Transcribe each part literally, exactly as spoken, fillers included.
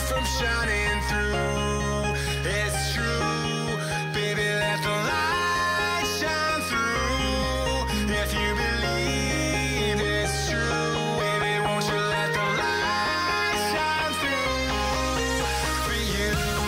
from shining through. It's true, baby, let the light shine through. If you believe it's true, baby, won't you let the light shine through for you.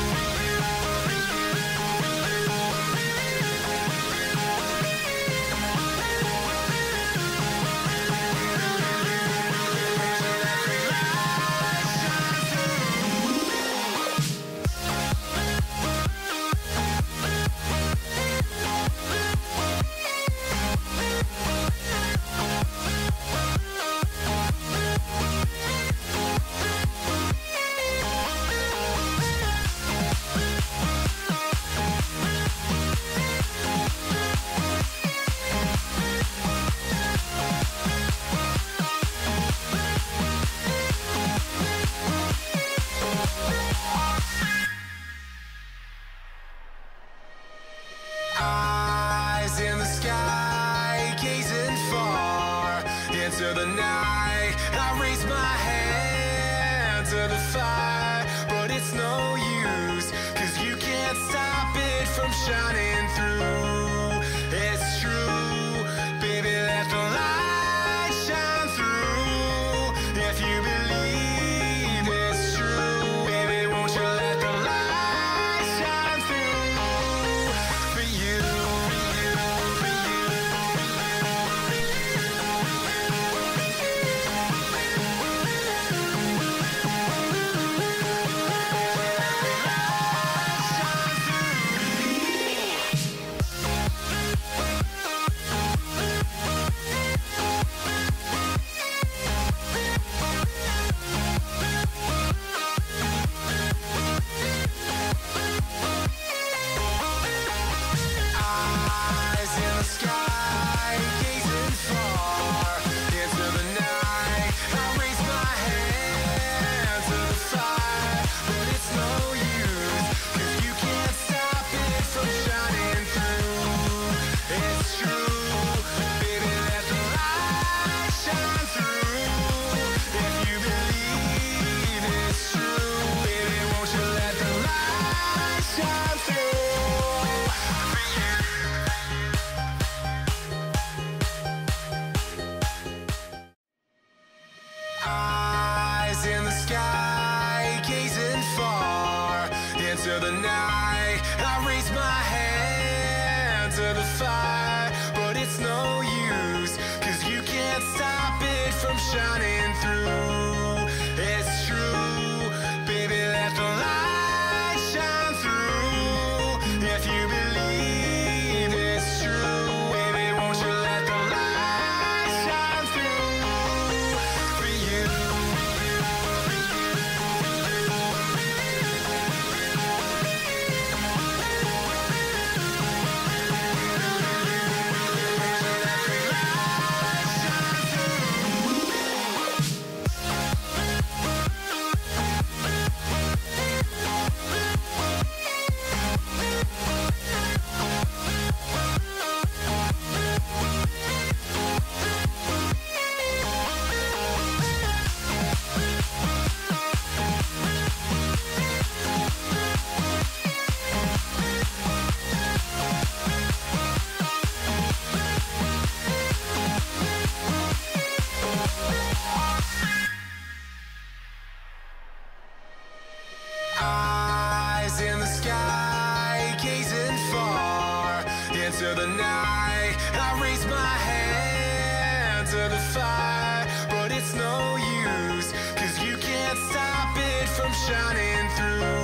Eyes in the sky, gazing far into the night. I raise my hand to the fire, but it's no use, 'cause you can't stop it from shining through. It's true, baby, let the light shine through. If you believe it's true, baby, won't you let the light shine through for you. Eyes in the sky, gazing far into the night. I raise my hand to the fire, but it's no use, 'cause you can't stop it from shining through. It's true, baby, let the light shine through. If you believe it's true, baby, won't you let the light shine through for you. Eyes in the sky, gazing far into the night. I raise my hand to the fire, but it's no use, 'cause you can't stop it from shining through. It's true, baby, let the light shine through. If you believe it's true, baby, won't you let the light shine through for you. Eyes in the sky, gazing far into the night. I raise my hand to the fire, but it's no use, 'cause you can't stop it from shining through.